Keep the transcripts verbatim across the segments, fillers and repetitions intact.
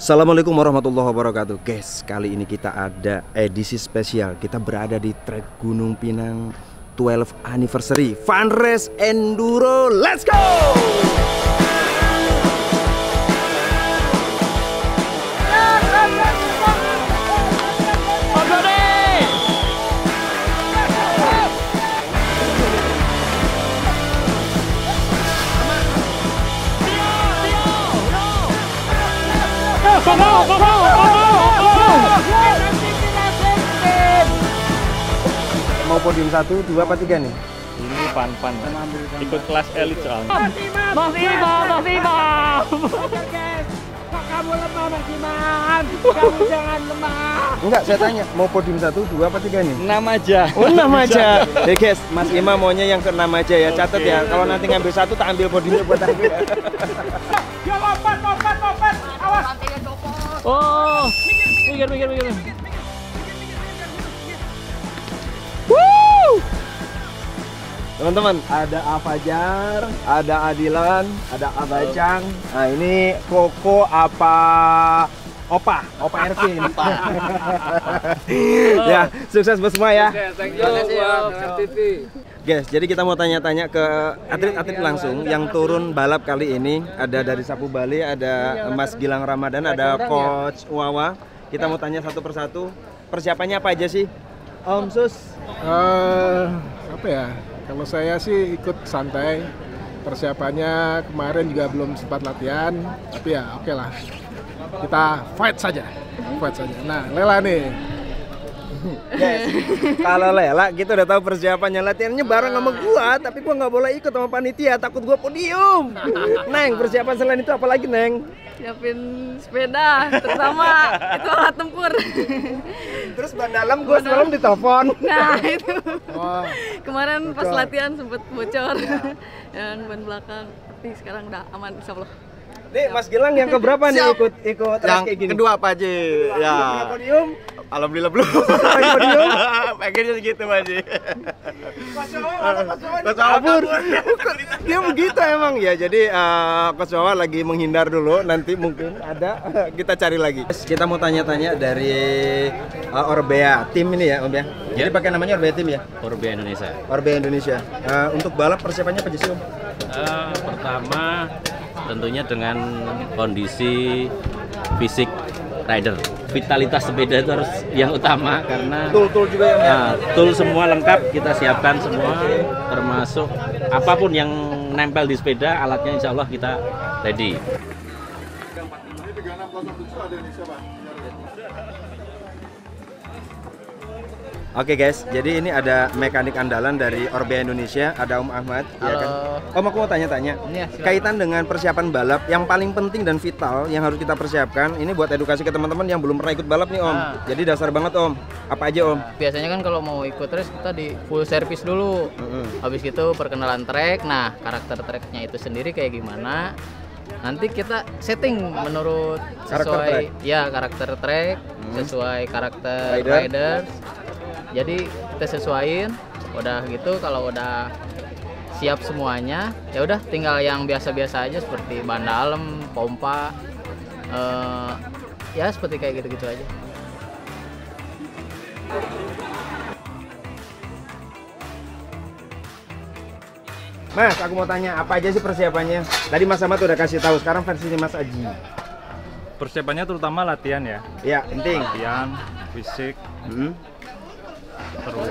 Assalamualaikum warahmatullahi wabarakatuh. Guys, kali ini kita ada edisi spesial. Kita berada di trek Gunung Pinang twelve Anniversary Fun Race Enduro. Let's go! Mau podium satu, dua, apa tiga nih? Ini pan-pan, ikut kelas elit soalnya. Mas Imam, Mas Imam. Kok kamu lemah Mas Imam? Kamu jangan lemah. Enggak, saya tanya, mau podium satu, dua, apa tiga nih? Enam aja. Oh, enam aja. Ya guys, Mas Imam maunya yang keenam aja ya. Catat ya, kalau nanti ngambil satu, tak ambil podiumnya buat aku. Ya lompat, lompat, lompat. Awas. Oh, mikir, mikir, mikir. Teman-teman, ada Afajar, ada Adilan, ada Abacang. Nah, ini Koko apa Opa, Opa Ervin. Ya, sukses buat semua ya. Guys, jadi kita mau tanya-tanya ke atlet-atlet langsung yang turun balap kali ini. Ada dari Sapu Bali, ada Mas Gilang Ramadan, ada Coach Wawa. Kita mau tanya satu persatu. Persiapannya apa aja sih, Om Sus? Uh, apa ya? Kalau saya sih ikut santai. Persiapannya kemarin juga belum sempat latihan, tapi ya oke lah. Kita fight saja, fight saja. Nah, Lela nih. Yes. Kalau Lela, kita udah tahu persiapannya, latihannya bareng sama gua, tapi gua nggak boleh ikut sama panitia, takut gua podium. Neng, persiapan selain itu apa lagi, Neng? Siapin sepeda, terutama itu alat tempur. Terus ban dalam gua semalam ditelepon. Nah itu. Oh, Kemarin pas bocor. latihan sempet bocor. Dan ban belakang, tapi sekarang udah aman insya Allah. Nih, Mas Gilang yang keberapa nih ikut ikut race Yang kayak gini? kedua apa aja? Ya. Pernah podium? Alhamdulillah belum. Pernah podium? Pengennya segitu aja. Mas kabur. Dia begitu emang ya. Jadi uh, Coach Wawa lagi menghindar dulu. Nanti mungkin ada kita cari lagi. Kita mau tanya-tanya dari uh, Orbea tim ini ya, Om ya. Jadi pakai namanya Orbea tim ya. Orbea Indonesia. Orbea Indonesia. Uh, untuk balap persiapannya apa aja sih, Om? Uh, pertama tentunya dengan kondisi fisik rider. Vitalitas sepeda itu harus yang utama karena Tool-tool juga ya, Om ya? Nah, tool semua lengkap kita siapkan semua, termasuk apapun yang nempel di sepeda, alatnya insya Allah kita ready. Oke guys, jadi ini ada mekanik andalan dari Orbea Indonesia, ada Om Ahmad. Ya kan? Om, aku mau tanya-tanya, Iya, silakan. kaitan dengan persiapan balap, yang paling penting dan vital yang harus kita persiapkan, ini buat edukasi ke teman-teman yang belum pernah ikut balap nih Om. Nah. Jadi dasar banget Om, apa aja Om? Biasanya kan kalau mau ikut race kita di full service dulu. Mm-mm. Habis itu perkenalan trek. Nah, karakter treknya itu sendiri kayak gimana? Nanti kita setting menurut Karakter sesuai trek. ya karakter trek, sesuai karakter Rider. riders. Jadi kita sesuaiin. Udah gitu kalau udah siap semuanya, ya udah tinggal yang biasa-biasa aja seperti ban dalam, pompa, eh, ya seperti kayak gitu-gitu aja. Mas, aku mau tanya, apa aja sih persiapannya? Tadi Mas Ahmad udah kasih tahu, sekarang versinya Mas Aji. Persiapannya terutama latihan ya. Ya, penting. Latihan, fisik, Hmm. terus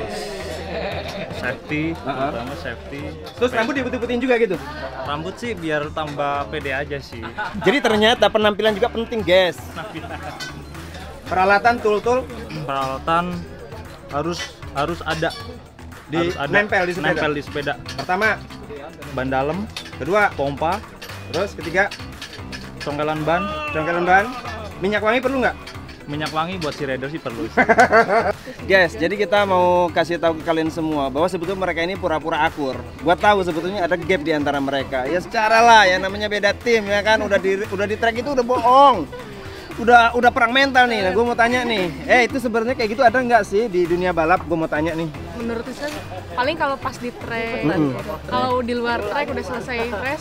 safety, Uh-uh. terutama safety. Terus rambut diputih-putihin juga gitu? Rambut sih biar tambah pede aja sih. Jadi ternyata penampilan juga penting guys. Peralatan, tool-tool Peralatan harus harus ada di harus ada nempel di sepeda. nempel di sepeda. Pertama, Ban dalam, kedua, pompa, terus ketiga, congkelan ban, congkelan ban. Minyak wangi perlu nggak? minyak wangi buat si rider sih perlu. Guys, jadi kita mau kasih tahu ke kalian semua bahwa sebetulnya mereka ini pura-pura akur. Gua tahu sebetulnya ada gap di antara mereka. Ya secara lah, ya namanya beda tim ya kan. Udah di udah di track itu udah bohong. Udah udah perang mental nih. Nah, gue mau tanya nih. Eh, itu sebenarnya kayak gitu ada nggak sih di dunia balap? Gue mau tanya nih. Menurut saya paling kalau pas di track, Mm-mm. kalau di luar track udah selesai race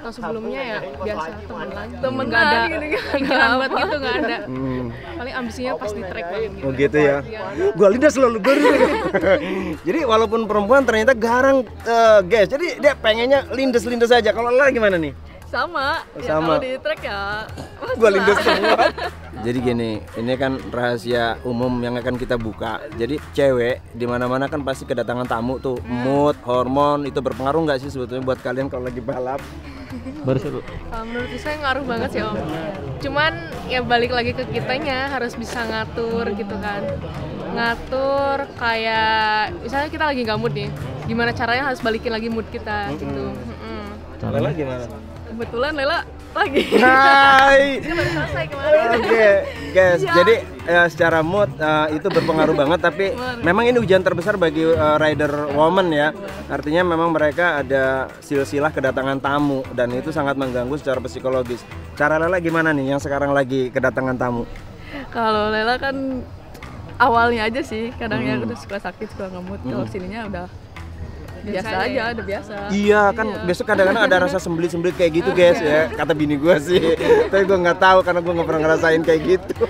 atau sebelumnya ya biasa temen lagi. Temenan Nggak ada gini kan. pikiran buat gitu nggak ada. Hmm. Paling ambisinya pas di track banget gitu. Oh gitu ya. Gua lindas selalu gua lindas. Jadi walaupun perempuan ternyata garang eh, guys. Jadi dia pengennya lindes-lindes aja. Kalau Lela gimana nih? Sama, ya Sama. kalau di track ya Gua lindes semua. Jadi gini, ini kan rahasia umum yang akan kita buka. Jadi cewek di mana-mana kan pasti kedatangan tamu tuh, mood, hormon itu berpengaruh nggak sih sebetulnya buat kalian kalau lagi balap? Berseru. Kalau menurut saya ngaruh banget sih Om. Cuman ya balik lagi ke kitanya harus bisa ngatur gitu kan. Ngatur kayak misalnya kita lagi nggak mood nih, gimana caranya harus balikin lagi mood kita gitu. Mm-mm. Lela gimana? kebetulan Lela lagi. Hai. Kan baru selesai kemarin. Oke, guys. Ya. Jadi eh, secara mood eh, itu berpengaruh banget, tapi memang ini ujian terbesar bagi eh, rider woman ya. Artinya memang mereka ada silsilah kedatangan tamu dan itu sangat mengganggu secara psikologis. Cara Lela gimana nih yang sekarang lagi kedatangan tamu? Kalau Lela kan awalnya aja sih, kadang ya Hmm. udah suka sakit, suka ngemut. Kalau Hmm. sininya udah biasa Biasa aja, ya. udah biasa. Iya kan, Iya. besok kadang-kadang ada rasa sembelit-sembelit kayak gitu guys ya. Kata bini gue sih, tapi gue nggak tahu karena gue nggak pernah ngerasain kayak gitu.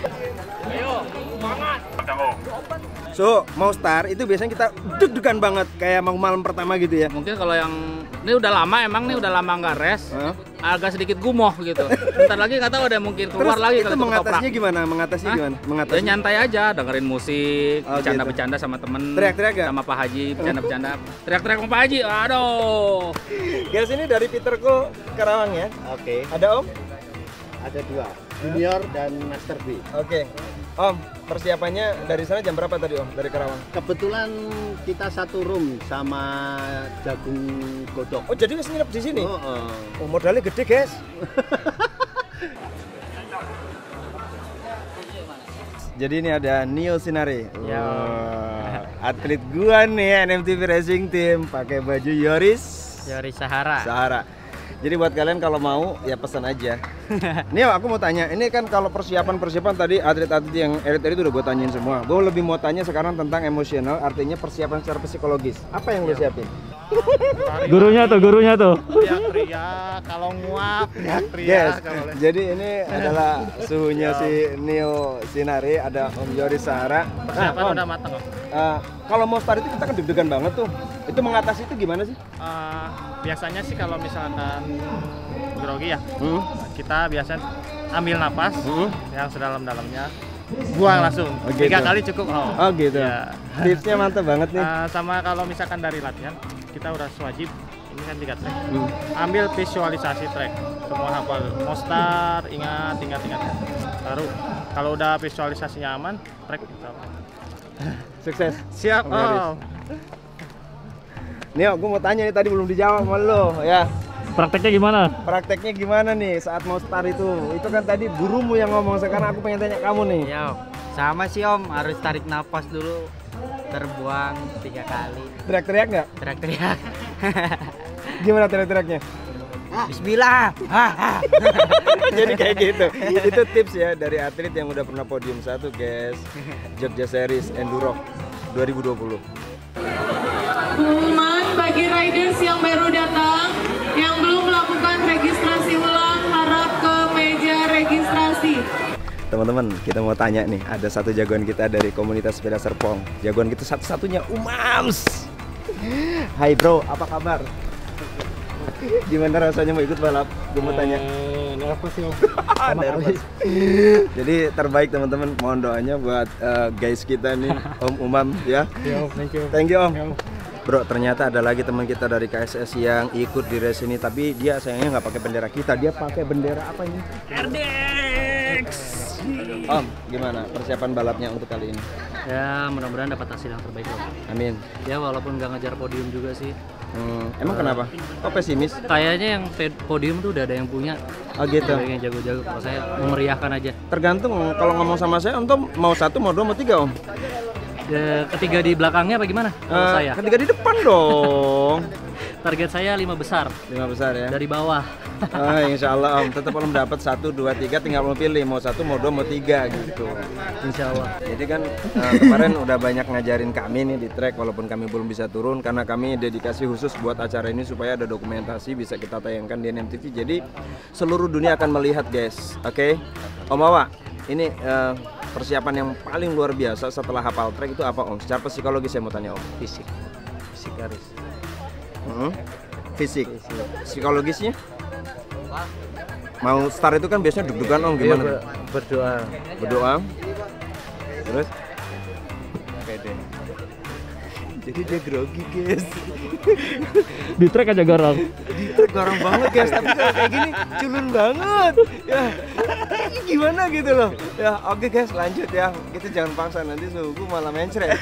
So, mau start itu biasanya kita deg-degan banget kayak mau malam pertama gitu ya. Mungkin kalau yang ini udah lama, emang nih udah lama nggak res, Hah? agak sedikit gumoh gitu. Bentar lagi kata udah mungkin keluar Terus lagi itu kalau ketoprak. mengatasinya gimana? Mengatasinya Hah? gimana? Ya Mengatasi. nyantai aja, dengerin musik, Oh, bercanda-bercanda sama temen, Teriak-teriak gak? sama Pak Haji, bercanda-bercanda, teriak-teriak sama Pak Haji, aduh. Guys, ini dari Peterco Karawang ya. Oke, Ada Om? ada dua, junior dan master B. Oke. Om, persiapannya dari sana jam berapa tadi Om? Dari Karawang? Kebetulan kita satu room sama jagung godok. Oh, jadi wis nginep di sini? Oh, oh. Oh, modalnya gede, guys. Jadi ini ada Nio Sinari. Wah, atlet gua nih N M T V Racing Team pakai baju Yoris Dari Sahara. Sahara. Jadi buat kalian kalau mau ya pesan aja. Nio, aku mau tanya, ini kan kalau persiapan-persiapan tadi atlet-atlet yang elit-elit udah gue tanyain semua. Gue lebih mau tanya sekarang tentang emosional, artinya persiapan secara psikologis. Apa yang lu siapin? Gurunya tuh, gurunya tuh. Teriak-teriak, kalau nguap, Yes, jadi ini adalah suhunya si Nio Sinari, ada Om Yoris Sahara. Persiapan Nah, Om, udah matang kok. eh, kalau mau start itu kita kan deg-degan banget tuh. Itu mengatasi itu gimana sih? Eh, biasanya sih kalau misalkan grogi ya, Hmm? kita biasa ambil napas Hmm? yang sedalam-dalamnya, buang langsung. Oh, gitu. Tiga kali cukup. Oh gitu. Ya. Tipsnya mantap banget nih. Eh, sama kalau misalkan dari latihan, kita udah wajib, ini kan tiga track, Hmm. ambil visualisasi track, semua hafal, mau start, ingat, ingat, ingat. Baru kalau udah visualisasinya aman, track kita aman. Sukses. Siap. Om Yoris. Oh. Nio, gue mau tanya nih tadi belum dijawab sama lo ya. Prakteknya gimana? Prakteknya gimana nih saat mau start itu? Itu kan tadi gurumu yang ngomong, sekarang aku pengen tanya kamu nih. Ya, sama sih Om, harus tarik napas dulu, terbuang tiga kali, Teriak-teriak nggak? teriak-teriak. Gimana teriak-teriaknya? Bismillah. Jadi kayak gitu. Itu tips ya dari atlet yang udah pernah podium satu, guys. Jogja Series Enduro dua ribu dua puluh. Pengumuman bagi riders yang baru datang yang belum melakukan registrasi ulang harap ke meja registrasi. Teman-teman, kita mau tanya nih, ada satu jagoan kita dari komunitas sepeda Serpong. Jagoan kita satu-satunya Umams. Hai bro, apa kabar? Gimana rasanya mau ikut balap? Gue mau tanya. Nervous sih Om. Nervous. Jadi terbaik teman-teman, mohon doanya buat uh, guys kita nih, Om Umam ya. Yo, thank you. Thank you Om. Yo. Bro, ternyata ada lagi teman kita dari K S S yang ikut di race ini, tapi dia sayangnya nggak pakai bendera kita, dia pakai bendera apa ini? R D X. Om, gimana persiapan balapnya untuk kali ini? Ya, mudah-mudahan dapat hasil yang terbaik Om. Amin. Ya, walaupun nggak ngejar podium juga sih. Hmm, emang kenapa? Kok pesimis? Kayaknya yang pe- podium tuh udah ada yang punya. Oh gitu. Ada yang jago-jago. Kalau saya memeriahkan aja. Tergantung kalau ngomong sama saya, Om Tom mau satu, mau dua, mau tiga Om. Ya, ketiga di belakangnya apa gimana? Kalau Eh, saya. Ketiga di depan dong. Target saya lima besar Lima besar ya. dari bawah. Oh, insya Allah Om, tetap Om dapat satu, dua, tiga, tinggal Om pilih mau satu, mau dua, mau tiga gitu. Insya Allah. Jadi kan uh, kemarin udah banyak ngajarin kami nih di track walaupun kami belum bisa turun karena kami dedikasi khusus buat acara ini supaya ada dokumentasi bisa kita tayangkan di N M T V. Jadi seluruh dunia akan melihat guys. Oke, okay? Om Wawa, ini uh, persiapan yang paling luar biasa setelah hafal track itu apa Om? Secara psikologis saya mau tanya Om. Fisik, fisik harus. Hmm? Fisik. Fisik. Psikologisnya? Mau start itu kan biasanya deg-degan Om, gimana? Iya, berdoa. Berdoa. Terus? Pede. Jadi dia grogi guys. Di track aja garang. Di track garang banget guys, tapi kalau kayak gini culun banget. Ya, ini gimana gitu loh. Ya, oke guys, lanjut ya. Kita jangan paksa nanti suhu malah mencret.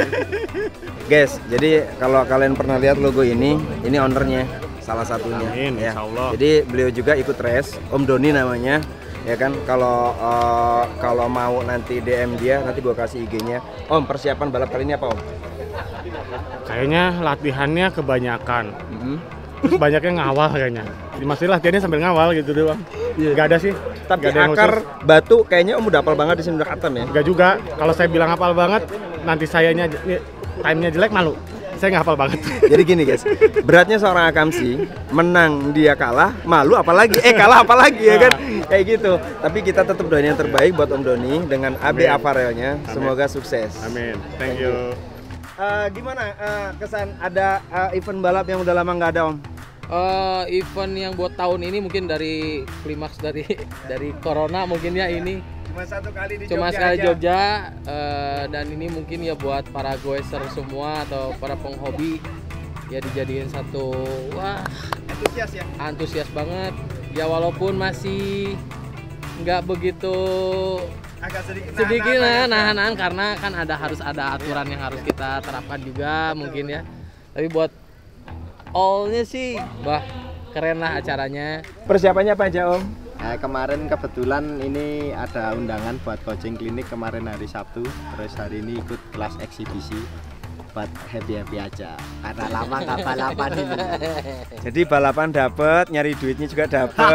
Guys, jadi kalau kalian pernah lihat logo ini, ini ownernya salah satunya. Amin, ya. insyaallah. Jadi beliau juga ikut race, Om Doni namanya. Ya kan, kalau uh, kalau mau nanti D M dia, nanti gua kasih I G-nya. Om, persiapan balap kali ini apa Om? Kayaknya latihannya kebanyakan. Mm-hmm. Terus banyaknya ngawal kayaknya. Maksudnya latihannya sambil ngawal gitu doang. Yeah. Gak ada sih. Tapi gak ada akar batu kayaknya Om udah hafal banget di sini udah khatam ya? Gak juga. Kalau saya bilang hafal banget, nanti sayanya time-nya jelek malu. Saya nggak hafal banget. Jadi gini guys, beratnya seorang Akamsi, menang dia kalah, malu apalagi, eh kalah apalagi ya kan, kayak gitu. Tapi kita tetap doain yang terbaik buat Om Doni dengan A B Apparel-nya, semoga sukses. Amin. Thank you. Uh, gimana uh, kesan ada uh, event balap yang udah lama nggak ada Om? Uh, event yang buat tahun ini mungkin dari klimaks dari dari corona mungkin ya ini. Cuma satu kali di Cuma Jogja sekali aja. Jogja uh, dan ini mungkin ya buat para goeser semua atau para penghobi ya dijadiin satu wah antusias ya. Antusias banget. Ya walaupun masih nggak begitu agak sedikit sedikit nahan-nahan nah, nahan-nahan karena kan ada harus ada aturan yang harus kita terapkan juga mungkin ya. Tapi buat all-nya sih bah keren lah acaranya. Persiapannya apa aja Om? Nah, kemarin kebetulan ini ada undangan buat coaching klinik kemarin hari Sabtu, terus hari ini ikut kelas eksibisi buat happy-happy aja karena lama nggak balapan ini. Jadi balapan dapet, nyari duitnya juga dapet.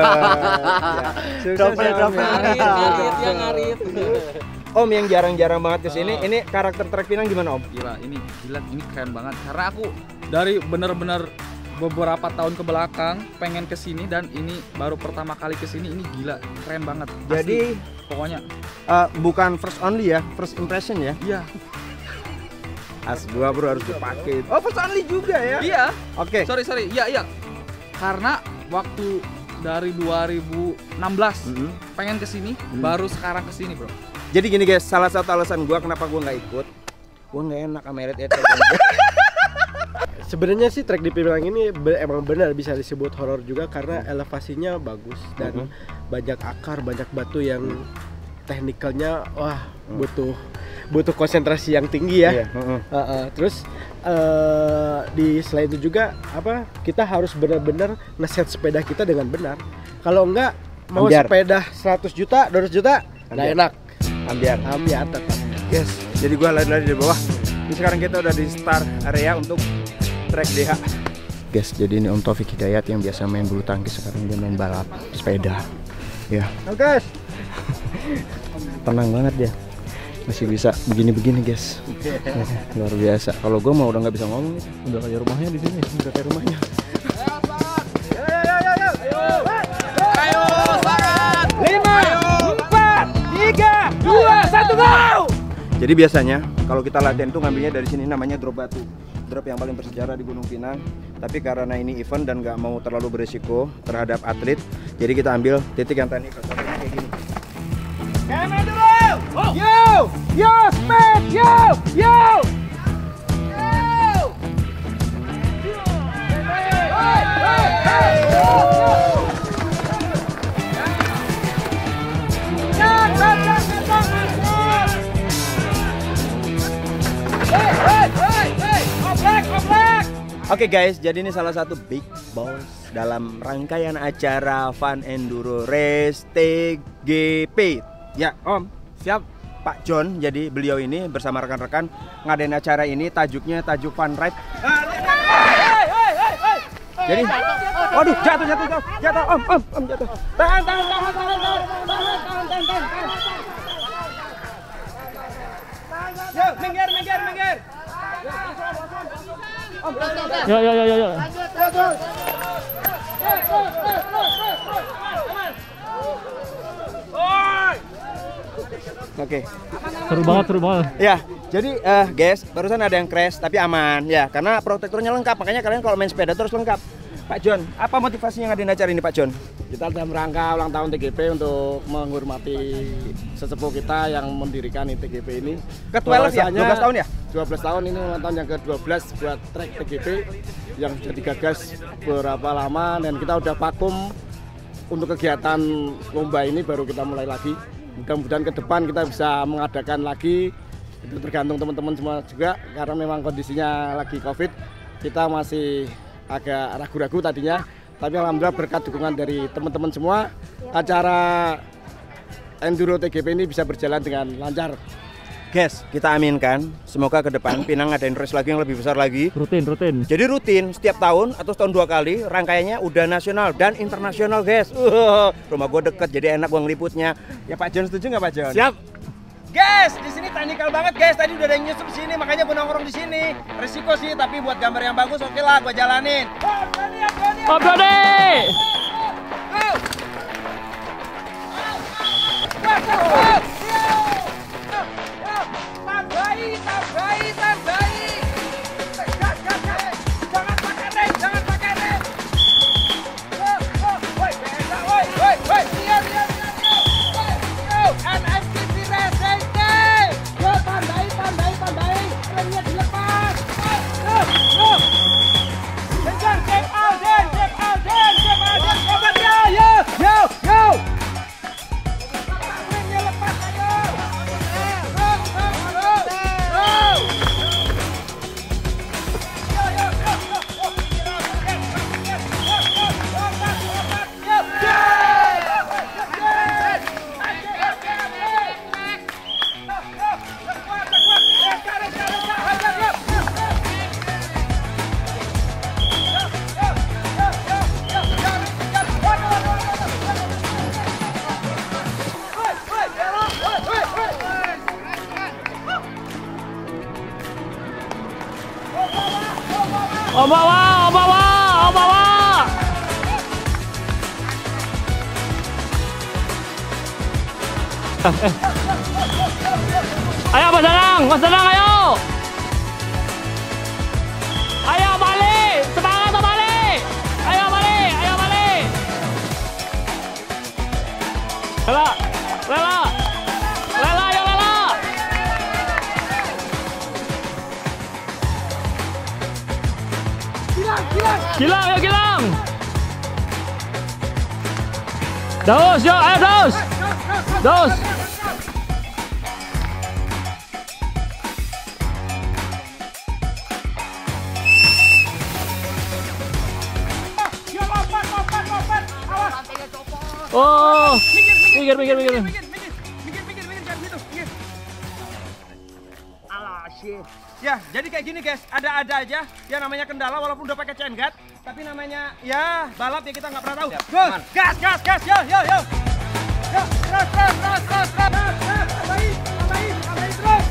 Ya. Double-double. Ngarit ya ngarit. Om yang jarang-jarang banget kesini, oh. Ini karakter Trek Pinang gimana Om? Gila, ini gila, ini keren banget karena aku dari bener-bener beberapa tahun ke belakang pengen kesini dan ini baru pertama kali kesini, ini gila keren banget. Jadi asli, pokoknya uh, bukan first only ya, first impression ya? Iya. As dua bro harus dipakai. Oh first only juga ya? Iya. Oke. Okay. Sorry sorry, iya iya. Karena waktu dari dua ribu enam belas mm-hmm. pengen kesini, mm. baru sekarang kesini bro. Jadi gini guys, salah satu alasan gua kenapa gua nggak ikut, gua nggak enak sama Red Eto. Sebenarnya sih trek di Pinang ini be emang benar bisa disebut horor juga karena elevasinya bagus dan uh -huh. banyak akar, banyak batu yang teknikalnya wah butuh butuh konsentrasi yang tinggi ya. Uh -huh. uh -uh. Terus uh, di selain itu juga apa kita harus benar-benar ngeset sepeda kita dengan benar. Kalau enggak mau Ambiar. Sepeda seratus juta, dua ratus juta nggak enak. Ambiar. Ambiar tetap. Yes. Jadi gua lari-lari di bawah. Ini sekarang kita udah di start area untuk Trek D H. Guys, jadi ini Om Taufik Hidayat yang biasa main bulu tangkis, sekarang dia main balap sepeda. Ya. Oke, guys. Tenang banget dia. Masih bisa begini-begini, guys. Luar biasa. Kalau gue mau udah nggak bisa ngomong, udah kayak rumahnya di sini, udah kayak rumahnya. Ayo, semangat. lima, empat, tiga, dua, satu, go! Jadi biasanya kalau kita latihan tuh ngambilnya dari sini, namanya drop batu. Drop yang paling bersejarah di Gunung Pinang. Tapi karena ini event dan nggak mau terlalu beresiko terhadap atlet, jadi kita ambil titik yang tadi contohnya kayak gini. Kemen dulu! Oh. Yo! Yo! Speed! Yo! Yo! Yo! Hey! Hey! Hey! Yo! Jangan! Jangan! Jangan! Hey! Hey! Hey! Hey! Oblak! Oblak! Oke okay guys, jadi ini salah satu big boss dalam rangkaian acara Fun Enduro Race T G P. Ya Om, siap Pak John. Jadi beliau ini bersama rekan-rekan ngadain acara ini, tajuknya tajuk Fun Ride. Jadi, waduh, jatuh, jatuh, jatuh, jatuh, om, om, om, jatuh. Tahan, tahan, tahan, tahan, tahan, tahan, tahan, tahan, tahan. Yo, minggir, minggir, minggir. Om, Yo, yo, yo, yo, yo. Oke. Seru banget, seru banget. Ya, jadi uh, guys, barusan ada yang crash tapi aman ya, karena protektornya lengkap. Makanya kalian kalau main sepeda terus lengkap. Pak John, apa motivasinya ngadain acara ini Pak John? Kita dalam rangka ulang tahun T G P untuk menghormati sesepuh kita yang mendirikan T G P ini. Ke dua belas ya? dua belas tahun ya? dua belas tahun, ini ulang tahun yang ke dua belas buat trek T G P yang sudah digagas beberapa lama, dan kita udah vakum untuk kegiatan lomba ini baru kita mulai lagi. Mudah-mudahan ke depan kita bisa mengadakan lagi, itu tergantung teman-teman semua juga, karena memang kondisinya lagi Covid, kita masih agak ragu-ragu tadinya, tapi alhamdulillah berkat dukungan dari teman-teman semua, acara Enduro T G P ini bisa berjalan dengan lancar. Guys, kita aminkan, semoga ke depan Pinang ngadain race lagi yang lebih besar lagi. Rutin, rutin. Jadi rutin, setiap tahun atau setahun dua kali, rangkaiannya udah nasional dan internasional guys. Uh, rumah gue deket, jadi enak gue ngeliputnya. Ya Pak John setuju nggak Pak John? Siap. Guys, di sini teknikal banget guys. Tadi udah ada yang nyusup sini, makanya gue nongkrong di sini. Resiko sih, tapi buat gambar yang bagus oke lah, gue jalanin. Om Dodi! Tambahi, tambahi, tambahi. Gas, gas, gas. Jangan pakai rem, jangan pakai rem. Oh, oh, woi, beda, woi, woi, woi. Lihat, lihat, lihat, lihat. Yo, M X T V Racing Team. Yo, tambahi, tambahi, tambahi. Remnya dilepas. Yo, yo. Kejar, step out, Dan, step out, Dan, step out, Dan. Sobat, yo, yo, yo, yo. Remnya lepas, ayo. Om bawa, om bawa, om bawa. Eh, eh. Ayo Mas Danang, Mas Danang ayo. Ayo balik, semangat balik. Ayo balik, ayo balik. Lela, Lela. Lela, ayo Lela. Gilang, Gilang. Gilang, ayo Gilang. Daus, yo, ayo Daus. Daus. Yo, lompat, lompat, lompat. Awas. Oh, minggir, minggir, minggir. Minggir, minggir, minggir, minggir, jangan gitu. Minggir. Alah, shit. Ya, jadi kayak gini guys, ada-ada aja yang namanya kendala walaupun udah pakai chain guard, tapi namanya ya balap ya kita nggak pernah tahu. Go, gas, gas, gas, yo, yo, yo. Yo, terus, terus, terus, terus, terus, terus, tambahin, tambahin, tambahin terus.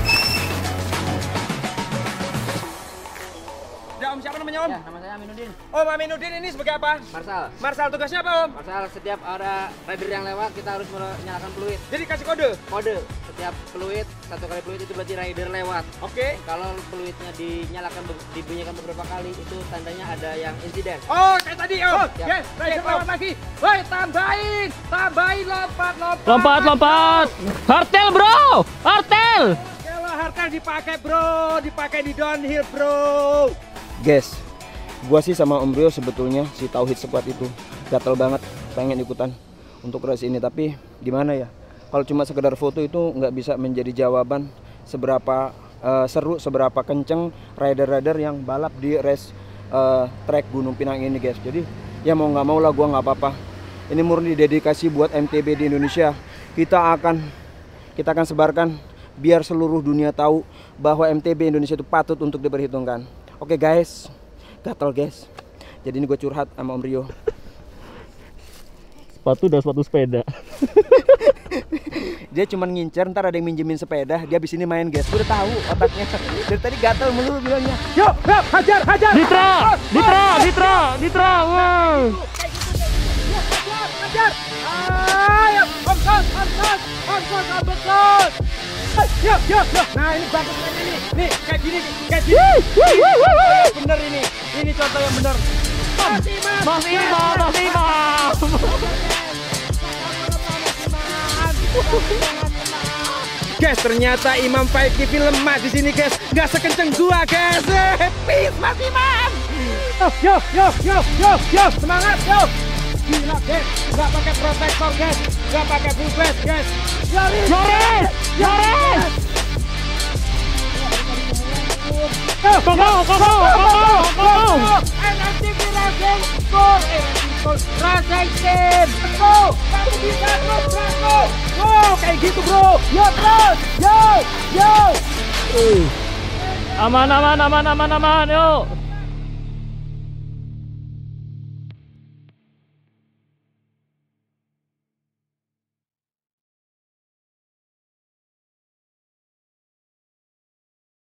Ya Om, siapa namanya Om? Ya, nama saya Aminuddin. Om Aminuddin ini sebagai apa? Marsal. Marsal, tugasnya apa Om? Marsal, setiap ada rider yang lewat kita harus menyalakan peluit. Jadi kasih kode? Kode. Setiap peluit, satu kali peluit itu berarti rider lewat. Oke. Kalau peluitnya dinyalakan, dibunyikan beberapa kali, itu tandanya ada yang insiden. Oh, kayak tadi Om. Oh, yes, rider lewat lagi. Woi, tambahin, tambahin, lompat, lompat. Lompat, lompat. Hartel bro, hartel. Kalau hartel dipakai bro, dipakai di downhill bro. Guys, gua sih sama Om Brio sebetulnya si Tauhid Squad itu gatel banget pengen ikutan untuk race ini, tapi gimana ya, kalau cuma sekedar foto itu nggak bisa menjadi jawaban seberapa uh, seru, seberapa kenceng rider-rider yang balap di race uh, track Gunung Pinang ini guys. Jadi ya mau nggak mau lah gua nggak apa-apa, ini murni dedikasi buat M T B di Indonesia. Kita akan kita akan sebarkan biar seluruh dunia tahu bahwa M T B Indonesia itu patut untuk diperhitungkan. Oke guys, gatel guys. Jadi ini gue curhat sama Om Rio. Sepatu udah sepatu sepeda. Dia cuman ngincer, ntar ada yang minjemin sepeda, dia abis ini main guys. Gue udah tahu otaknya. Dari tadi gatel melulu bilangnya. Yuk, yuk, hajar, hajar. Ditra, Ditra, Ditra, Ditra. Wow. Hajar, hajar. Ayo, Om Sos, Om Sos, Om Sos, Om Sos. Yuk, yuk, yuk. Nah ini bagus kayak gini. Nih, kayak gini, kayak gini. Bener ini. Ini contoh yang bener. Mas Imam, Mas Imam, Mas Imam. Guys, ternyata Imam Five T V lemah di sini guys. Gak sekenceng gua guys. Peace Mas Imam. Yuk, yuk, yuk, yuk, yuk, semangat, yuk. Gila guys, gak pakai protektor guys, gak pakai full face guys. Yoris, Yoris, Yoris. Go, go, go, go, go, go. N S T V Racing School, eh Racing School, Racing Team. Go, kamu bisa terus, bro. Wow, kayak gitu bro. Yo terus, yo, yo. Aman, aman, aman, aman, aman, yuk.